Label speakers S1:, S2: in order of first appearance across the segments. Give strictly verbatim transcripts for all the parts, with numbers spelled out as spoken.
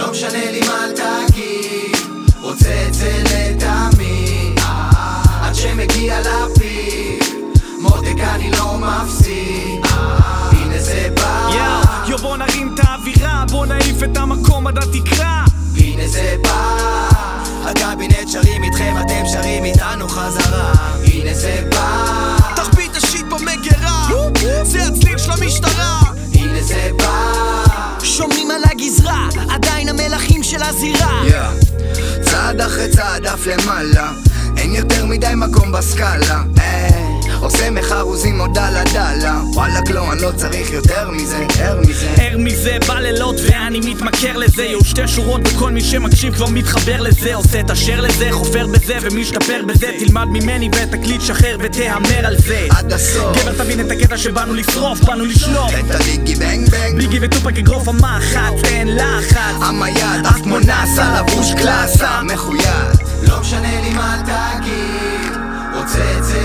S1: לא משנה לי מה תגיד, רוצה את זה לתמיד, עד שמגיע לפיק, מותק אני לא מפסיק, הנה זה בא.
S2: יו בוא נרים את האווירה, בוא נעיף את המקום עד התקרה,
S1: הנה זה בא. הקבינט שרים איתכם, אתם שרים איתנו חזרה, הנה זה בא.
S2: תחביא את השיט במגרה, זה הצליל של המשטרה,
S1: הנה זה בא.
S3: שומעים על הגזרה, עדיין המלכים של הזירה.
S1: yeah. צעד אחרי צעד אף למעלה, אין יותר מדי מקום בסקאלה, אה, עושה מחרוזים עוד דלה דלה, וואלק לא, אני לא צריך יותר מזה, ער מזה
S2: ער מזה, בלילות ואני מתמכר לזה, יהיו שתי שורות וכל מי שמקשיב כבר מתחבר לזה, עושה את אשר לזה, חופר בזה ומשתפר בזה, תלמד ממני ותקליט שחרר ותהמר על זה
S1: עד הסוף.
S2: גבר תבין את הקטע שבאנו לשרוף, באנו לשלוף
S1: את הביגי בנג בנג,
S2: ביגי וטופק אגרוף המחץ, אין לחץ
S1: המייד, אף כמו נאסה, לבוש קלאסה, מחויד. לא משנה לי מה תגיד, רוצה את זה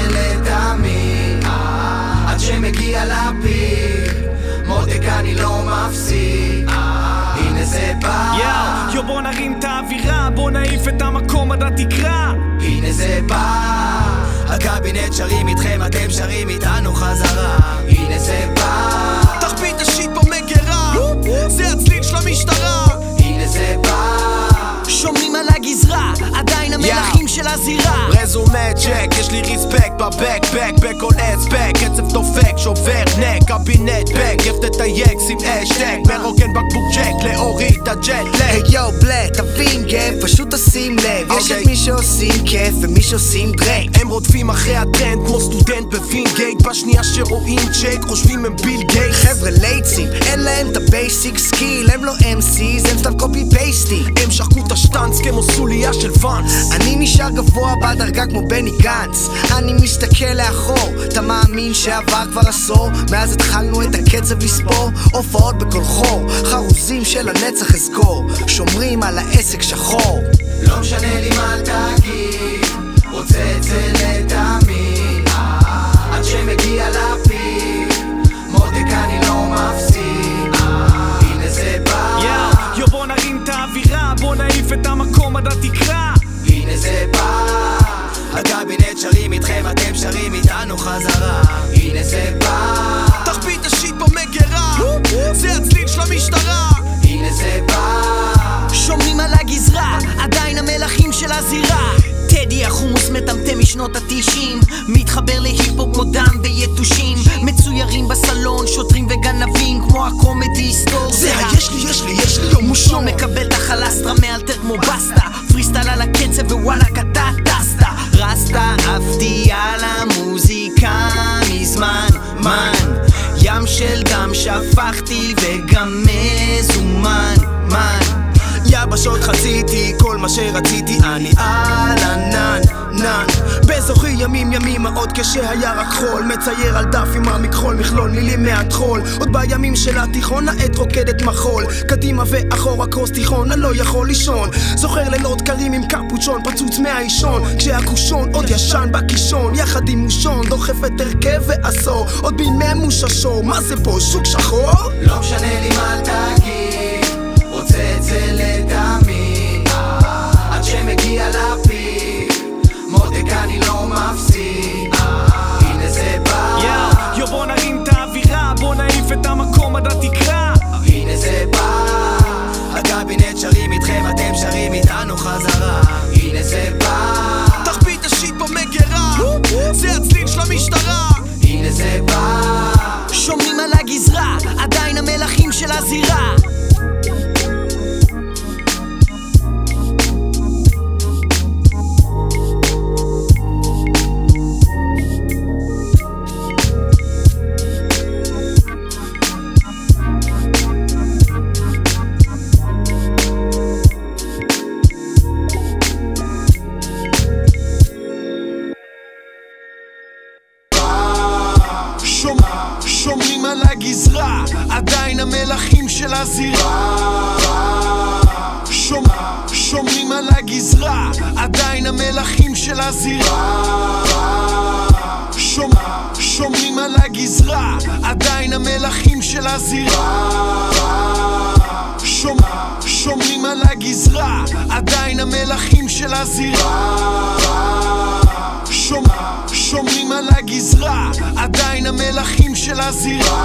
S1: לתמיד, עד שמגיע לפיק, מותק אני לא מפסיק, הנה זה בא.
S2: יו בוא נרים את האווירה, בוא נעיף את המקום עד התקרה,
S1: הנה זה בא. הקבינט שרים איתכם, אתם שרים איתנו חזרה, הנה זה בא.
S2: תחביא את השיט במגרה, זה הצליל של המשטרה,
S1: הנה זה בא.
S3: שומעים על הגזרה, עדיין המלכים של הזירה.
S2: רזומה צ'ק, יש לי ריספקט בבק בק בכל אספק, קצב דופק, שובר נק, קבינט בק, כיף תתייג, שים אשטק, מרוקן בקבוק צ'ק, להוריד את הג'ט לק.
S3: היי יו בלק, תבין גב, פשוט תשים לב, יש את מי שעושים כיף ומי שעושים דרק.
S2: הם רודפים אחרי הטרנד כמו סטודנט בווינגייט, בשנייה שרואים צ'ק, חושבים הם ביל גייט.
S3: חבר'ה לייטסים, אין להם את הבייסיק סקיל, הם לא אם סיז, הם סתם קופי פייסטי,
S2: הם שחקו את השטנץ כמו סוליה של ואנס.
S3: אני נשאר גבוה בדרגה כמו בני גנץ, אני מסתכל לאחור, אתה מאמין שעבר כבר עשור מאז התחלנו את הקצב לספור, הופעות בכל חור, חרוזים של הנצח אזכור, שומרים על העסק שחור.
S1: לא משנה לי מה תגיד, רוצה את זה לתמיד, עד שמגיע לפיק, מותק אני לא מפסיק, הנה זה בא.
S2: יו בוא נרים את האווירה, בוא נעיף את המקום עד התקרה,
S1: הנה זה בא. הקבינט שרים איתכם, אתם שרים איתנו חזרה, הנה זה בא.
S2: תחביא את השיט במגרה, זה הצליל של המשטרה,
S1: הנה זה בא.
S3: שומעים על הגזרה, עדיין המלכים של הזירה. טדי החומוס מטמטם משנות התשעים, מתחבר להיפ-הופ כמו דם ויתושים, מצוירים בסלון, שוטרים וגנבים כמו הקומדי היסטורי.
S2: זה היש לי, יש לי, יש לי יום מושון,
S3: מקבל את החלסטרה מאלתר כמו בסטה, פריסטייל על הקצב ווואלה קטע טסטה, רסטה עפתי על המוזיקה מזמן מן, ים של דם שפכתי וגם מזומן מן,
S2: יבשות חציתי, כל מה שרציתי אני על ענן נן, באזוכי ימים ימים מאוד קשה היה רק חול, מצייר על דף עם המכחול, מכלול מילים מהטחול, עוד בימים של התיכון העת רוקדת מחול, קדימה ואחורה קרוס תיכון, אני לא יכול לישון, זוכר לילות קרים עם קפוצ'ון, פצוץ מהאישון, כשהקושון עוד ישן בקישון, יחד עם מושון, דוחף את הרכב ועשור, עוד בימי מוששו, מה זה פה שוק שחור?
S1: לא משנה לי מה תגיד, רוצה את זה לתמיד, עד שמגיע לפיק, מותק אני לא מפסיק, הנה זה בא.
S2: יו בוא נרים את האווירה, בוא נעיף את המקום עד התקרה,
S1: הנה זה בא. הקבינט שרים איתכם, אתם שרים איתנו חזרה, הנה זה בא.
S2: תחביא את השיט במגרה, זה הצליל של המשטרה,
S1: הנה זה בא.
S3: שומעים על הגזרה, עדיין המלכים של הזירה.
S2: שומעים על הגזרה, עדיין המלכים של הזירה. שומעים על הגזרה, עדיין המלכים של הזירה. שומעים על הגזרה, עדיין המלכים של הזירה.
S4: שומרים על הגזרה, עדיין המלכים של הזירה. שומרים על הגזרה, עדיין המלכים של הזירה.